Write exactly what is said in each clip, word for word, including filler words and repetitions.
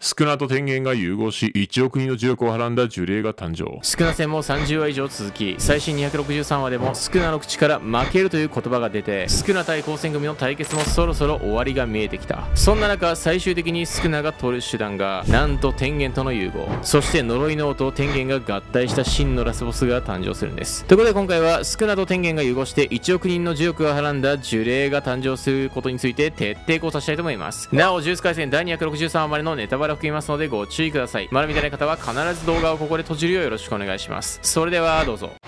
スクナと天元が融合しいちおく人の呪力をはらんだ呪霊が誕生。 スクナ戦もさんじゅうわ以上続き、最新にひゃくろくじゅうさんわでもスクナの口から負けるという言葉が出て、スクナ対光線組の対決もそろそろ終わりが見えてきた。そんな中、最終的にスクナが取る手段がなんと天元との融合、そして呪いの王と天元が合体した真のラスボスが誕生するんです。ということで今回はスクナと天元が融合していちおく人の呪力をはらんだ呪霊が誕生することについて徹底考察したいと思います。なお、呪術廻戦だいにひゃくろくじゅうさんわまでのネタバレを含みますのでご注意ください。まだ見てない方は必ず動画をここで閉じるようよろしくお願いします。それではどうぞ。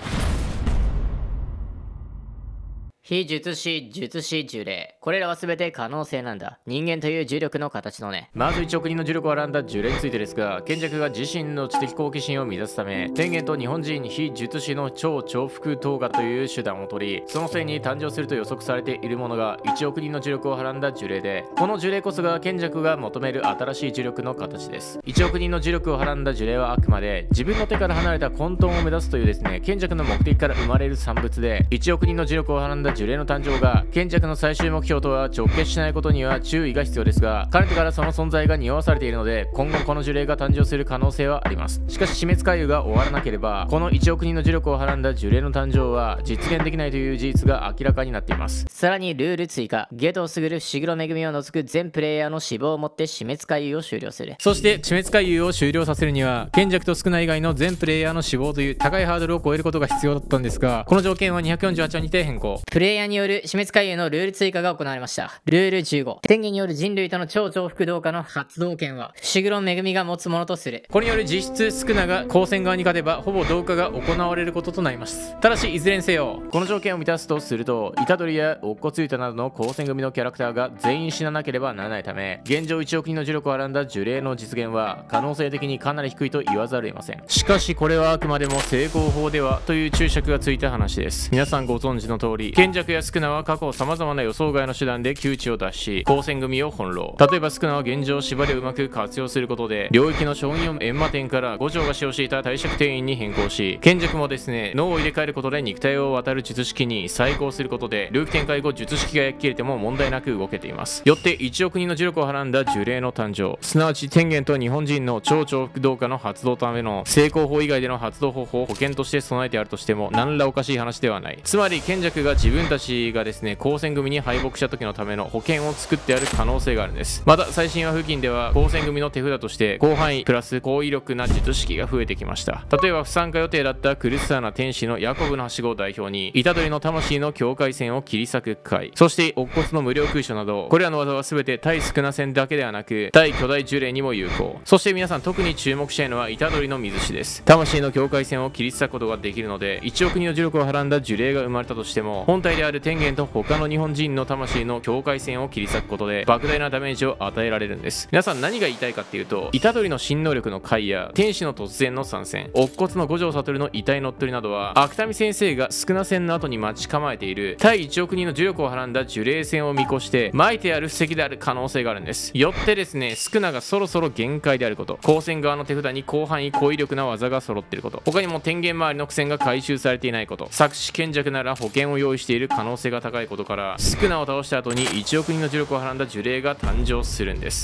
非術師、術師、呪霊。これらは全て可能性なんだ。人間という重力の形のね。 まずいちおく人の呪力をはらんだ呪霊についてですが、賢者が自身の知的好奇心を乱すため、天元と日本人非術師の超重複投下という手段を取り、そのせいに誕生すると予測されているものがいちおく人の呪力をはらんだ呪霊で、この呪霊こそが賢者が求める新しい呪力の形です。いちおく人の呪力をはらんだ呪霊はあくまで自分の手から離れた混沌を目指すというですね、賢者の目的から生まれる産物で、いちおく人の呪力をはらんだ呪霊の誕生が賢者の最終目標とは直結しないことには注意が必要ですが、かねてからその存在が匂わされているので、今後この呪霊が誕生する可能性はあります。しかし死滅回遊が終わらなければ、このいちおく人の呪力をはらんだ呪霊の誕生は実現できないという事実が明らかになっています。 さらにルール追加。ゲトをすぐる伏黒恵を除く全プレイヤーの死亡をもって死滅回遊を終了する。 そして死滅回遊を終了させるには、賢者と少ない以外の全プレイヤーの死亡という高いハードルを超えることが必要だったんですが、この条件はにひゃくよんじゅうはちわにて変更。 プレイヤーによる死滅回遊のルール追加が行われました。ルールじゅうご。天元による人類との超重複同化の発動権は伏黒恵が持つものとする。 これによる実質スクナが光線側に勝てばほぼ同化が行われることとなります。ただしいずれにせよ、この条件を満たすとすると、虎杖や乙骨ユタなどの光線組のキャラクターが全員死ななければならないため、現状いちおく人の呪力をはらんだ呪霊の実現は可能性的にかなり低いと言わざるを得ません。しかしこれはあくまでも成功法ではという注釈がついた話です。皆さんご存知の通り、賢者やスクナは過去様々な予想外の手段で窮地を脱し、光線組を翻弄。例えばスクナは現状縛りをうまく活用することで、領域の承認閻魔天から五条が使用していた帝釈天院に変更し、賢者もですね、脳を入れ替えることで肉体を渡る術式に再興することで、領域展開後術式が焼き切れても問題なく動けています。よっていちおく人の呪力をはらんだ呪霊の誕生、すなわち天元と日本人の超重複同化の発動ための成功法以外での発動方法を保険として備えてあるとしても何らおかしい話ではない。つまり賢者が自分たちがですね、光線組に敗北した時のための保険を作ってある可能性があるんです。また最新話付近では光線組の手札として広範囲プラス高威力な術式が増えてきました。例えば不参加予定だった苦しさな天使のヤコブのはしごを代表に虎杖の魂の境界線を切り裂く回、そして乙骨の無料空所など、これらの技は全て対スクナ戦だけではなく対巨大呪霊にも有効。そして皆さん特に注目したいのは虎杖の水師です。魂の境界線を切り裂くことができるので、いちおく人の呪力をはらんだ呪霊が生まれたとしても、本体である天元と他の日本人の魂の境界線を切り裂くことで莫大なダメージを与えられるんです。皆さん何が言いたいかっていうと、虎杖の新能力の回や天使の突然の参戦、乙骨の五条悟の遺体乗っ取りなどは、芥見先生がスクナ戦の後に待ち構えている対いちおく人の呪力をはらんだ呪霊戦を見越して巻いてある布石である可能性があるんです。よってですね、スクナがそろそろ限界であること、光線側の手札に広範囲高威力な技が揃っていること、他にも天元周りの苦戦が回収されていないこと、作詞賢者なら保険を用意している可能性が高いことから、スクナを倒した後にいちおく人の呪力をはらんだ呪霊が誕生するんです。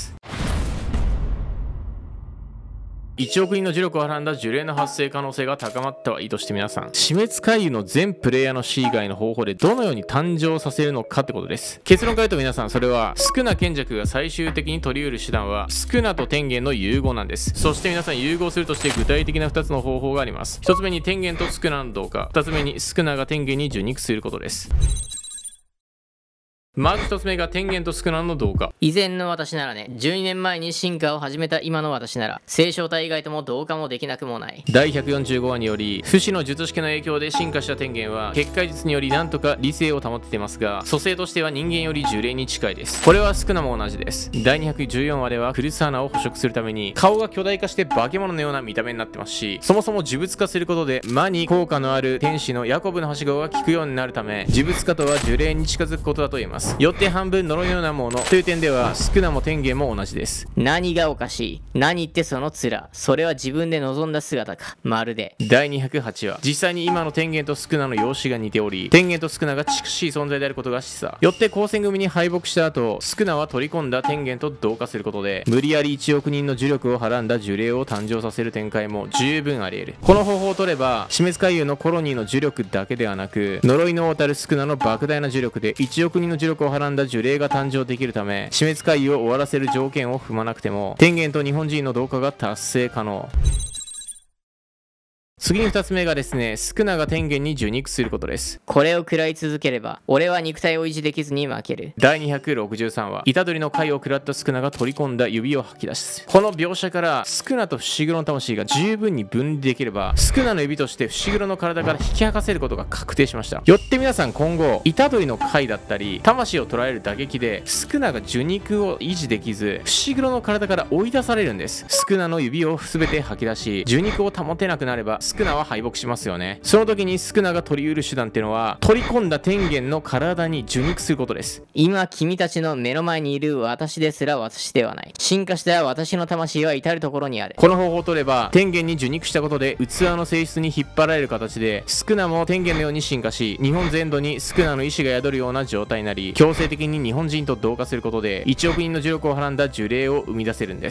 いちおく人の呪力をはらんだ呪霊の発生可能性が高まったはいいとして、皆さん死滅回遊の全プレイヤーの死以外の方法でどのように誕生させるのかってことです。結論から言うと皆さん、それはスクナ賢者が最終的に取り得る手段はスクナと天元の融合なんです。そして皆さん、融合するとして具体的なふたつの方法があります。ひとつめに天元とスクナの同化、ふたつめにスクナが天元に受肉することです。まず一つ目が天元とスクナの同化。 以前の私ならね、じゅうにねんまえに進化を始めた今の私なら、聖正体以外とも同化もできなくもない。 だいひゃくよんじゅうごわにより、不死の術式の影響で進化した天元は、結界術によりなんとか理性を保っていますが、蘇生としては人間より呪霊に近いです。これはスクナも同じです。だいにひゃくじゅうよんわでは、クルサーナを捕食するために、顔が巨大化して化け物のような見た目になってますし、そもそも呪物化することで、魔に効果のある天使のヤコブのはしごが効くようになるため、呪物化とは呪霊に近づくことだと言えます。 。よって半分呪いのようなものという点では宿儺も天元も同じです。 何がおかしい？何ってその面。それは自分で望んだ姿か。まるで。 だいにひゃくはちわ、実際に今の天元と宿儺の容姿が似ており、天元と宿儺が近しい存在であることが示唆。よって光線組に敗北した後、宿儺は取り込んだ天元と同化することで、無理やりいちおくにんの呪力をはらんだ呪霊を誕生させる展開も十分あり得る。この方法を取れば、死滅回遊のコロニーの呪力だけではなく、呪いの王たる宿儺の莫大な呪力でいちおくにんの呪力をはらんだ呪霊が誕生できるため、死滅回遊を終わらせる条件を踏まなくても、天元と日本人の同化が達成可能。次にふたつめがですね、宿儺が天元に受肉することです。 これを食らい続ければ、俺は肉体を維持できずに負ける。 だいにひゃくろくじゅうさんわ、虎杖の貝を食らった宿儺が取り込んだ指を吐き出す。この描写から宿儺と伏黒の魂が十分に分離できれば、宿儺の指として伏黒の体から引き剥がせることが確定しました。よって皆さん今後、虎杖の貝だったり魂を捉える打撃で宿儺が受肉を維持できず、伏黒の体から追い出されるんです。宿儺の指を全て吐き出し、受肉を保てなくなれば宿儺は敗北しますよね。その時に宿儺が取り得る手段っていうのは、取り込んだ天元の体に受肉することです。 今君たちの目の前にいる私ですら私ではない。進化した私の魂は至るところにある。 この方法を取れば、天元に受肉したことで器の性質に引っ張られる形で宿儺も天元のように進化し、日本全土に宿儺の意志が宿るような状態になり、強制的に日本人と同化することでいちおくにんの呪力をはらんだ呪霊を生み出せるんです。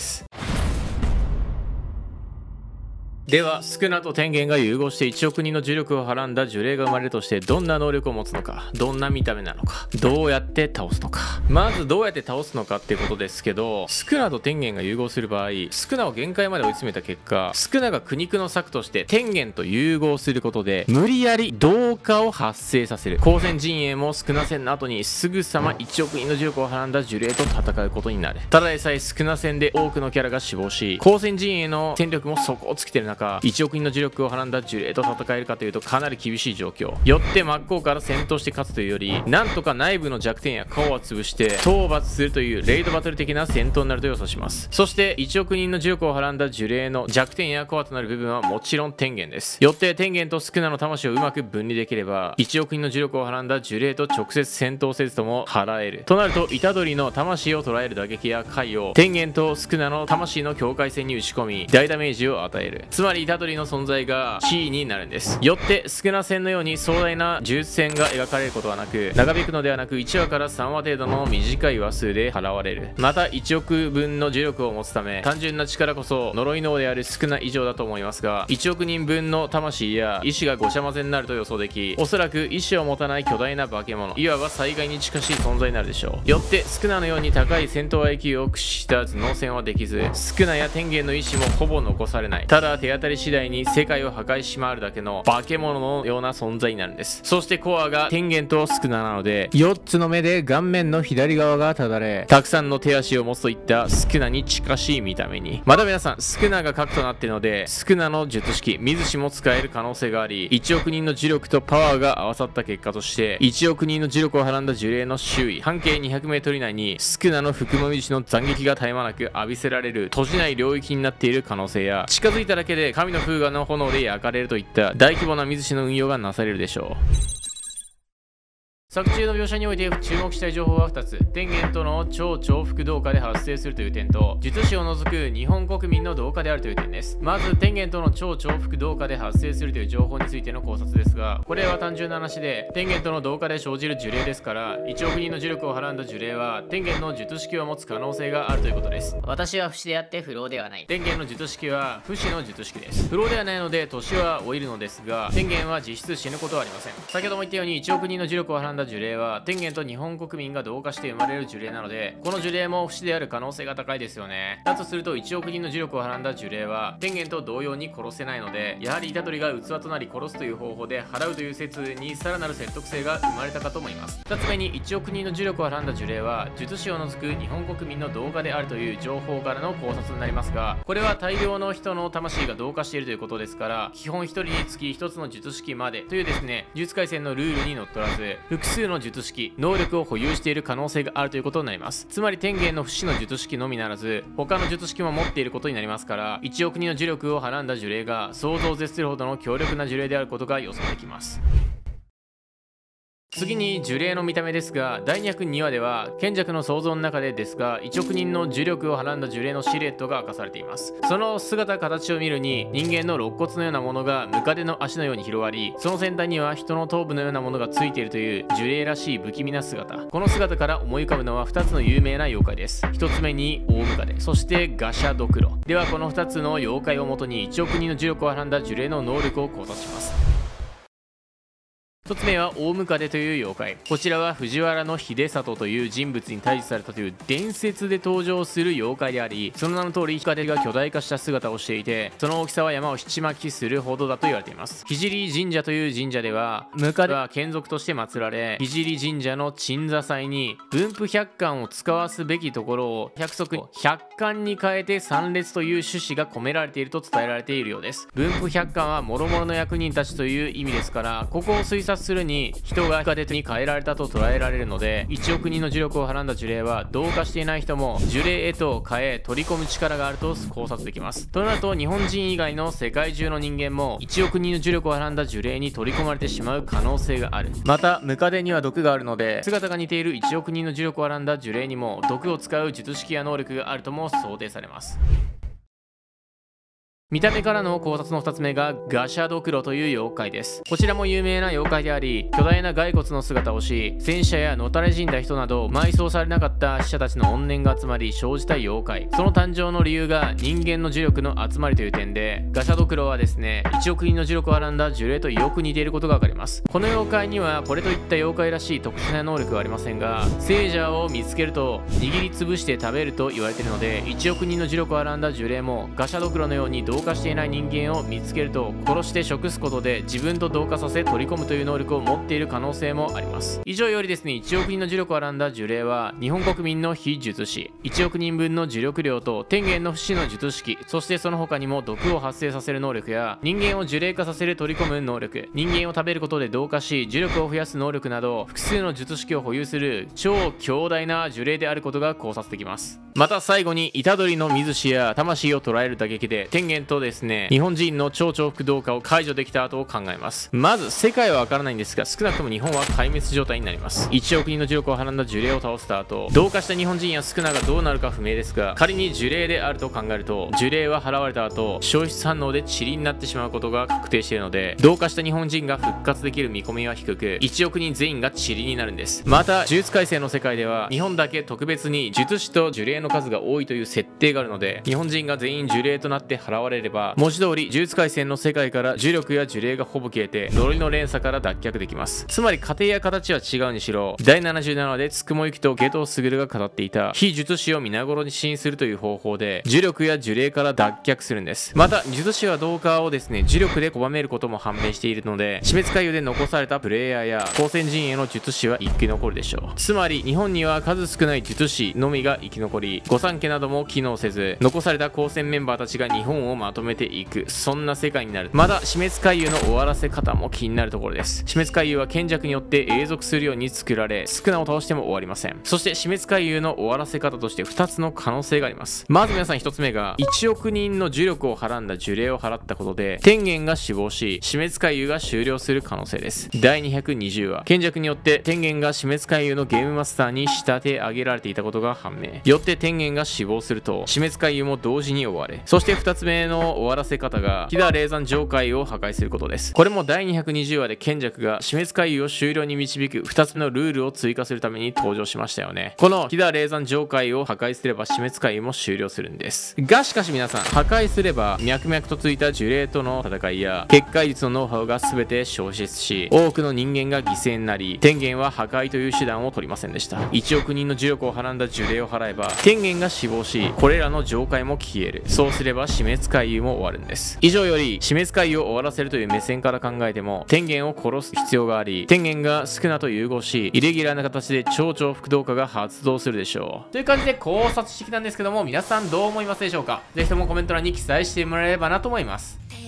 では宿儺と天元が融合していちおくにんの呪力をはらんだ呪霊が生まれるとして、どんな能力を持つのか、どんな見た目なのか、どうやって倒すのか。まずどうやって倒すのかっていうことですけど、宿儺と天元が融合する場合、宿儺を限界まで追い詰めた結果、宿儺が苦肉の策として天元と融合することで無理やり同化を発生させる。光線陣営も宿儺戦の後にすぐさまいちおくにんの呪力をはらんだ呪霊と戦うことになる。ただでさえ宿儺戦で多くのキャラが死亡し、光線陣営の戦力も底をつけてる中、いちおくにんの呪力をはらんだ呪霊と戦えるかというとかなり厳しい状況。よって真っ向から戦闘して勝つというより、なんとか内部の弱点や顔を潰して討伐するというレイドバトル的な戦闘になると予想します。そしていちおくにんの呪力をはらんだ呪霊の弱点やコアとなる部分はもちろん天元です。よって天元と宿儺の魂をうまく分離できれば、いちおくにんの呪力をはらんだ呪霊と直接戦闘せずとも払えるとなると、虎杖の魂を捉える打撃や回を天元と宿儺の魂の境界線に打ち込み大ダメージを与える。つまり虎杖の存在がキーになるんです。よって宿儺戦のように壮大な呪術戦が描かれることはなく、長引くのではなくいちわからさんわ程度の短い話数で払われる。またいちおくぶんの呪力を持つため、単純な力こそ呪いの王である宿儺以上だと思いますが、いちおくにんぶんの魂や意志がごちゃ混ぜになると予想でき、おそらく意志を持たない巨大な化け物、いわば災害に近しい存在になるでしょう。よって宿儺のように高い戦闘 アイキュー を駆使した頭脳戦はできず、宿儺や天元の意志もほぼ残されない。ただ手当たり次第に世界を破壊し回るだけの化け物のような存在になるんです。そしてコアが天元と宿儺なので、よっつの目で顔面の左側がただれ、たくさんの手足を持つといった宿儺に近しい見た目に。また皆さん、宿儺が核となっているので、宿儺の術式水師も使える可能性があり、いちおくにんの呪力とパワーが合わさった結果として、いちおくにんの呪力をはらんだ呪霊の周囲半径 にひゃくメートル 以内に宿儺の含まみ石の斬撃が絶え間なく浴びせられる閉じない領域になっている可能性や、近づいただけで神の風雅の炎で焼かれるといった大規模な水師の運用がなされるでしょう。作中の描写において注目したい情報はふたつ。天元との超重複同化で発生するという点と、術師を除く日本国民の同化であるという点です。まず天元との超重複同化で発生するという情報についての考察ですが、これは単純な話で、天元との同化で生じる呪霊ですから、いちおくにんの呪力をはらんだ呪霊は天元の術式を持つ可能性があるということです。 私は不死であって不老ではない。 天元の術式は不死の術式です。不老ではないので年は老いるのですが、天元は実質死ぬことはありません。先ほども言ったようにいちおくにんの呪力をはらんだ呪霊は天元と日本国民が同化して生まれる呪霊なので、この呪霊も不死である可能性が高いですよね。だとするといちおくにんの呪力をはらんだ呪霊は天元と同様に殺せないので、やはり虎杖が器となり殺すという方法で払うという説にさらなる説得性が生まれたかと思います。ふたつめにいちおくにんの呪力をはらんだ呪霊は術師を除く日本国民の同化であるという情報からの考察になりますが、これは大量の人の魂が同化しているということですから、基本ひとりにつきひとつの術式までというですね、呪術廻戦のルールにのっとらず、複数の術式能力を保有している可能性があるということになります。つまり天元の不死の術式のみならず、他の術式も持っていることになりますから、いちおくにんの呪力をはらんだ呪霊が想像を絶するほどの強力な呪霊であることが予想できます。 次に呪霊の見た目ですが、だいにひゃくにわでは賢者の想像の中でですがいちおく人の呪力をはらんだ呪霊のシルエットが明かされています。その姿形を見るに人間の肋骨のようなものがムカデの足のように広がり、その先端には人の頭部のようなものがついているという呪霊らしい不気味な姿。この姿から思い浮かぶのはふたつの有名な妖怪です。ひとつめに大ムカデ、そしてガシャドクロ。ではこのふたつの妖怪をもとにいちおく人の呪力をはらんだ呪霊の能力を考察します。ひとつめは大ムカデという妖怪。こちらは藤原秀里という人物に退治されたという伝説で登場する妖怪であり、その名の通りムカデが巨大化した姿をしていて、その大きさは山を七巻きするほどだと言われています。聖神社という神社ではムカデは眷属として祀られ、聖神社の鎮座祭に分布百貫を使わすべきところを百足百貫に変えて参列という趣旨が込められていると伝えられているようです。分布百貫は諸々の役人たちという意味ですから、ここを推察するに人がムカデに変えられたと捉えられるので、いちおく人の呪力をはらんだ呪霊は同化していない人も呪霊へと変え取り込む力があると考察できます。となると日本人以外の世界中の人間もいちおく人の呪力をはらんだ呪霊に取り込まれてしまう可能性がある。またムカデには毒があるので、姿が似ているいちおく人の呪力をはらんだ呪霊にも毒を使う術式や能力があるとも想定されます。見た目からの考察のふたつめがガシャドクロという妖怪です。こちらも有名な妖怪であり、巨大な骸骨の姿をし、戦車やのたれ死んだ人など埋葬されなかった死者たちの怨念が集まり生じた妖怪。その誕生の理由が人間の呪力の集まりという点で、ガシャドクロはですねいちおく人の呪力をはらんだ呪霊とよく似ていることが分かります。この妖怪にはこれといった妖怪らしい特殊な能力はありませんが、聖者を見つけると握りつぶして食べると言われているので、いちおく人の呪力をはらんだ呪霊もガシャドクロのように同化していない人間を見つけると殺して食すことで自分と同化させ取り込むという能力を持っている可能性もあります。以上よりですねいちおく人の呪力をはらんだ呪霊は日本国民の非術師、いちおく人分の呪力量と天元の不死の術式、そしてその他にも毒を発生させる能力や人間を呪霊化させる取り込む能力、人間を食べることで同化し呪力を増やす能力など複数の術式を保有する超強大な呪霊であることが考察できます。また最後に虎杖の見ずしや魂を捉える打撃で天元とですね日本人の超重複同化を解除できた後を考えます。まず世界はわからないんですが、少なくとも日本は壊滅状態になります。いちおく人の呪力をはらんだ呪霊を倒した後、同化した日本人や宿儺がどうなるか不明ですが、仮に呪霊であると考えると呪霊は払われた後消失反応で塵になってしまうことが確定しているので、同化した日本人が復活できる見込みは低く、いちおく人全員が塵になるんです。また呪術廻戦の世界では日本だけ特別に術師と呪霊の数が多いという設定があるので、日本人が全員呪霊となって払われれば文字通り呪術廻戦の世界から呪力や呪霊がほぼ消えて呪いの連鎖から脱却できます。つまり過程や形は違うにしろ、だいななじゅうななわでつくもゆきと夏油傑が語っていた非術師を皆頃に死にするという方法で呪力や呪霊から脱却するんです。また術師は同化をですね呪力で拒めることも判明しているので、死滅回遊で残されたプレイヤーや光線陣営の術師は生き残るでしょう。つまり日本には数少ない術師のみが生き残り、御三家なども機能せず、残された光線メンバーたちが日本をまとめていく、そんな世界になる。まだ死滅回遊の終わらせ方も気になるところです。死滅回遊は賢弱によって永続するように作られ、宿儺を倒しても終わりません。そして死滅回遊の終わらせ方としてふたつの可能性があります。まず皆さんひとつめがいちおく人の呪力をはらんだ呪霊を払ったことで天元が死亡し死滅回遊が終了する可能性です。だいにひゃくにじゅうわ、賢弱によって天元が死滅回遊のゲームマスターに仕立て上げられていたことが判明。よって天元が死亡すると死滅回遊も同時に終われ。そしてふたつめの終わらせ方が飛騨霊山上界を破壊することです。これもだいにひゃくにじゅうわで賢弱が死滅回遊を終了に導くふたつのルールを追加するために登場しましたよね。この飛騨霊山上界を破壊すれば死滅回遊も終了するんですが、しかし皆さん破壊すれば脈々とついた呪霊との戦いや結界術のノウハウが全て消失し、多くの人間が犠牲になり、天元は破壊という手段を取りませんでした。いちおく人の呪力をはらんだ呪霊を払えば天元が死亡し、これらの上界も消える。そうすれば死滅回遊も終わるんです。以上より死滅回遊を終わらせるという目線から考えても天元を殺す必要があり、天元が宿儺と融合しイレギュラーな形で超重複同化が発動するでしょう。という感じで考察してきたんですけども、皆さんどう思いますでしょうか。ぜひともコメント欄に記載してもらえればなと思います。